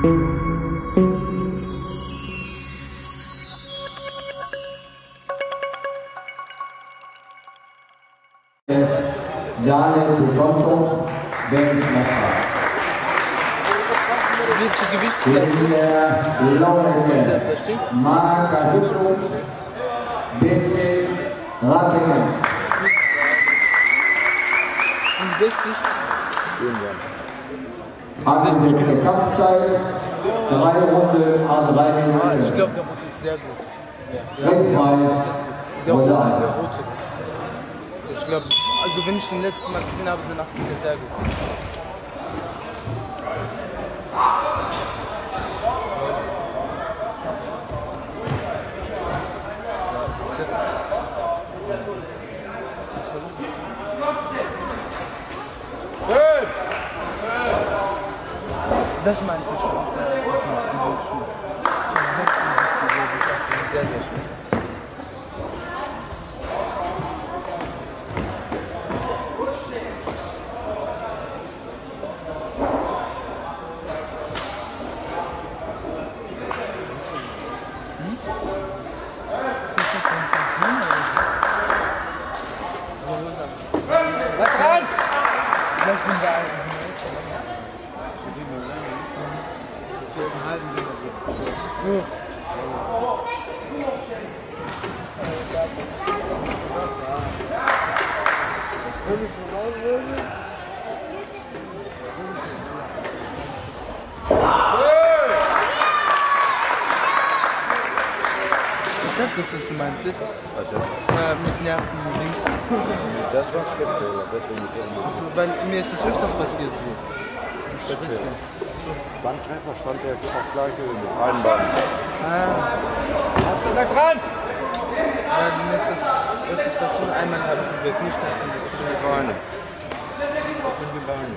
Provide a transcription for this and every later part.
Janet Toronto, Benz Mekka. Welche Gewichtsklasse? Marka Dukus, Benze Ratingen. 67? Angesetzte Kampfzeit, 3 Runden an 3 Minuten. Ich glaube, der Rote ist sehr gut. Ringfrei, Der Rote. Ich glaube, also wenn ich den letzten Mal gesehen habe, danach ist er sehr gut. Das meinte ich schon. Sehr, sehr schön. Ist das das, was du meintest? Also, mit Nerven links. das war Schrittfehler, deswegen ist er Weil mir ist das öfters passiert so. Das ist Schrittfehler. Bandtreffer stand der auf gleiche mit beiden Beinen. Hast du da dran? Ja, mir ist das öfters passiert. Einmal habe ich die Knieschmerzen gekriegt. Die Beine. Das sind die Beine.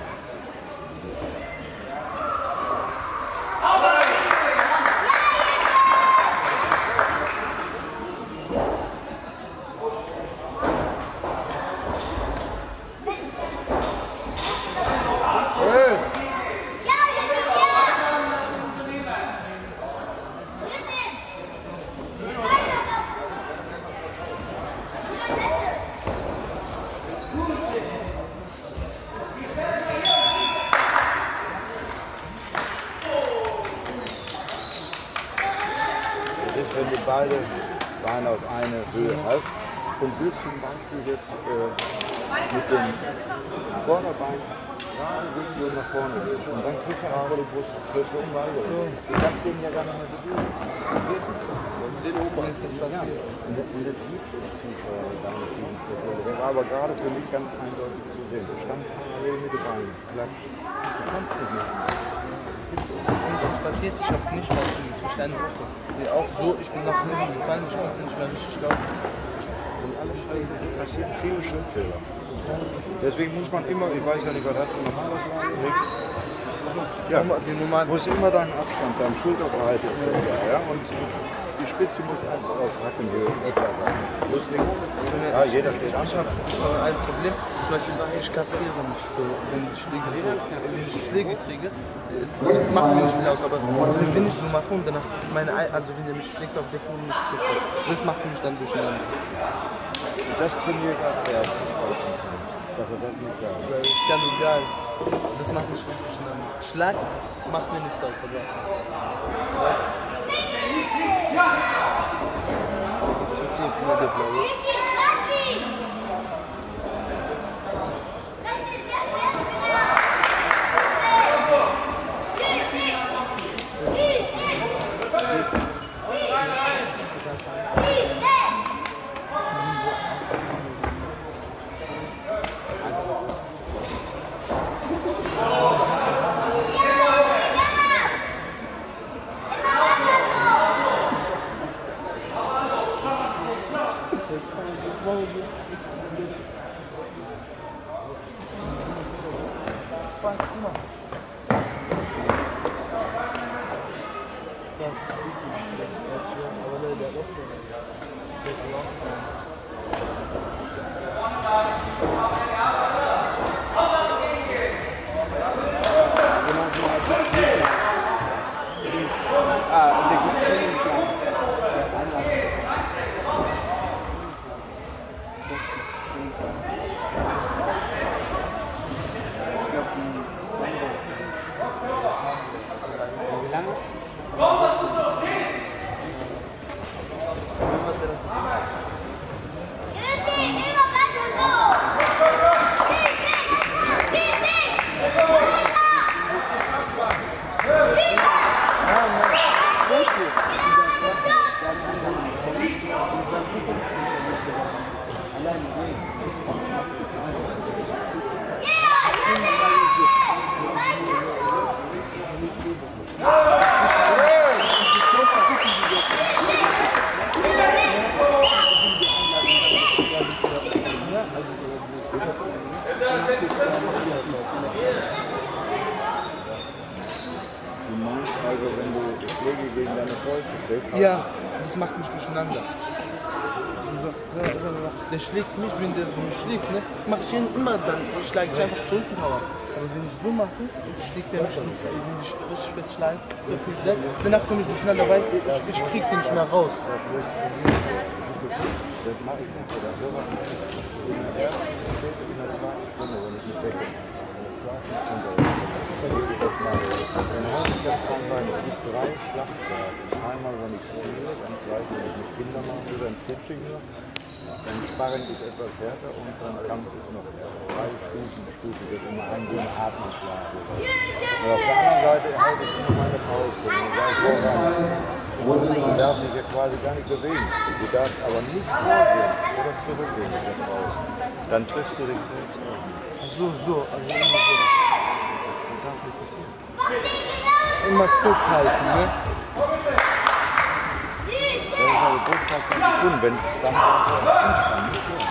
Wenn du beide Beine auf eine Höhe hast und willst zum Beispiel jetzt mit dem Vorderbein gerade willst du nach vorne gehen und dann kriegst du aber die Brust weiter. Du kannst den ja gar nicht mehr bewegen. Den Ober ist das passiert. Und der zieht deine Knieschmerzen. Der war aber gerade für mich ganz eindeutig zu sehen. Der stand parallel mit den Beinen. Du kannst nicht mehr. Mir ist das passiert, ich habe Knieschmerzen durch eine Woche. Auch so, ich bin nach hinten gefallen, ich konnte nicht mehr richtig laufen. Und alles passieren viele Schrittfehler. Deswegen muss man immer, ich weiß ja nicht, was das für normales war, nichts. Ja, muss immer deinen Abstand, deine Schulterbreite etc. Ja? Und die Spitze muss einfach auf Hackenhöhe etwa sein. Ja, jeder steht an. Ich habe ein Problem, zum Beispiel, ich kassiere nicht so, wenn ich Schläge kriege, macht mir nicht viel aus, aber wenn ich so mache und danach also wenn der mich schlägt auf der Boden, nicht so stark, das macht mich dann durcheinander. Das trainiert als erstes, dass er das nicht kann. Ich kann das geil. Das macht mich nicht durcheinander. Schlag macht mir nichts aus, aber was? Zu tief mit der Blaue. Also wenn du Schläge gegen deine Fäuste kriegst. Ja, das macht mich durcheinander. Der schlägt mich, wenn der so mich schlägt, ne, mach ich ihn immer, dann schlage ich einfach zurück und haue. Aber wenn ich so mache, schlägt der mich so, wenn ich richtig fest schlage, danach komme ich durcheinander, weil ich krieg den nicht mehr raus. Das mache ich nicht, oder so mache ich das. In der zweiten Stunde, wenn ich nicht wecke. In der zweiten Stunde, wenn ich das mache. Dann habe ich das Bein, es gibt 3 Schlachtbereiche. Einmal, wenn ich spiele, dann zweitens, wenn ich mit Kindern mache, dann Pitching nur. Dann Sparring ist etwas härter und dann Kampf ist noch 3 Stufen, das ist immer ein Atmungsschlag. Und auf der anderen Seite halte ich immer meine Pause. Du darfst dich ja quasi gar nicht bewegen. Du darfst aber nicht vorgehen oder zurückgehen mit der Pause. Dann triffst du dich selbst auf. So, also immer so. Das darf nicht passieren. Immer festhalten, ne? Das ist also durchaus nicht tun, wenn es dann anspannt. Nicht so.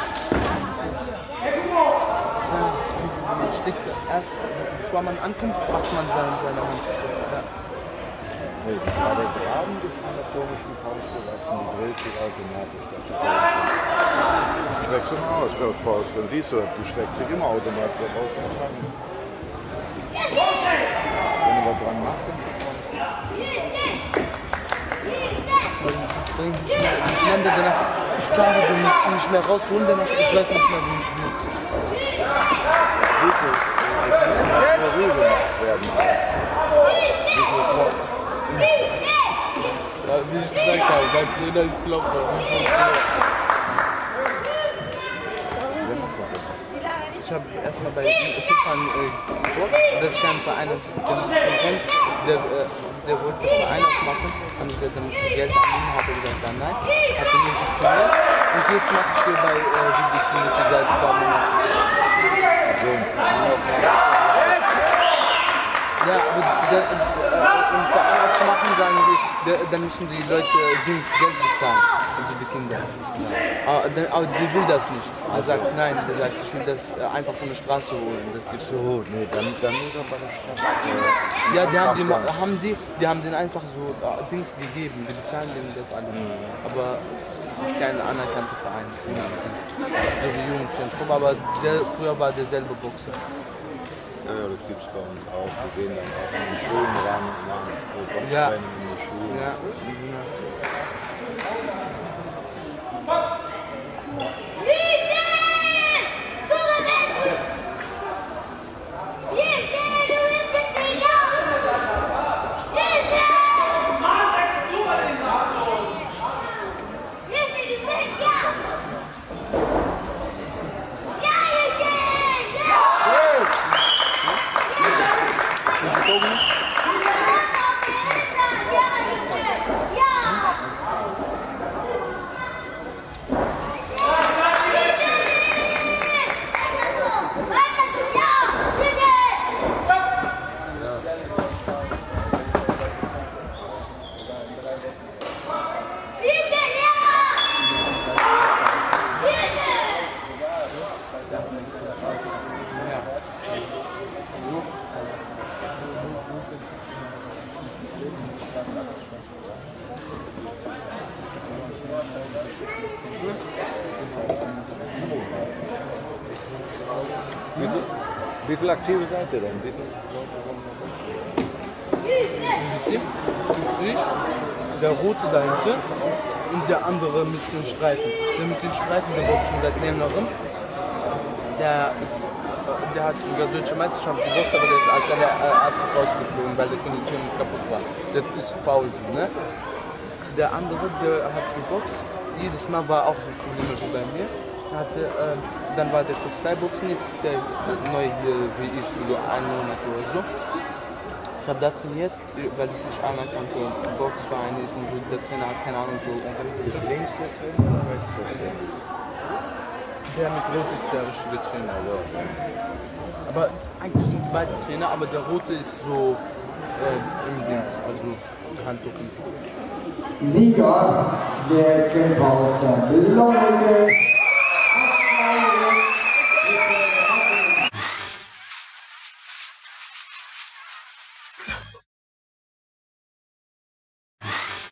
Man schlägt erst, bevor man ankommt, macht man seine Hand fest. Ja. Nee, bei der Graben des anatomischen Faust gewachsen, die dreht sich automatisch. Streck sie mal aus, Klaus Faust, dann siehst du, die streckt sich immer automatisch raus. Wenn du was dran machst, dann Das bringt mich durcheinander, danach, ich kann die nicht mehr rausholen, danach, ich weiß nicht mehr, wie ich will. Ruhe gemacht werden. Ja, wie ich gesagt habe, mein Trainer ist Klopper. Ich habe erstmal bei Kickern geguckt. Das ist kein Verein, der wollte den Verein aufmachen. Haben gesagt, dann musst du Geld annehmen. Hat er gesagt, dann nein. Hat er mir so trainiert. Und jetzt mache ich hier bei BBC seit 2 Monaten. Ja, aber um Verein aufzumachen, sagen die, dann müssen die Leute Geld bezahlen. Also die Kinder. Das ist klar. Aber die will das nicht. Der sagt, nein, der sagt, ich will das einfach von der Straße holen. Das gibt So, nee, dann muss er bei der Straße. Ja, die haben denen einfach so Dings gegeben. Die bezahlen denen das alles. Aber das ist kein anerkannter Verein. So wie Jugendzentrum. Aber früher war derselbe Boxer. Ja, das gibt es bei uns auch. Wir gehen dann auch in den Schulen ran, machen so Boxtraining in der Schule. Ja. Wie viel aktive seid ihr denn? Wie viele Leute wollen Ein bisschen. Ich, der Rote dahinter und der andere mit den Streifen. Der mit den Streifen, der boxt schon seit längerem. Der hat sogar deutsche Meisterschaft geboxt, aber der ist als allererstes rausgeflogen, weil die Kondition kaputt war. Der ist faul, ne? Der andere, der hat geboxt. Jedes Mal war auch so Probleme wie bei mir. Dann war der kurz Thai-Boxen, jetzt ist der neu hier wie ich, so 1 Monat oder so. Ich habe da trainiert, weil es nicht anerkannte Boxverein ist und so, der Trainer hat keine Ahnung so organisiert. links der Trainer oder rechts der Trainer? Der mit Rot ist der richtige Trainer. Aber eigentlich sind beide Trainer, aber der Rote ist so im Dings, also Handtuch und so. Sieger der Kämpfer aus der Belohnung.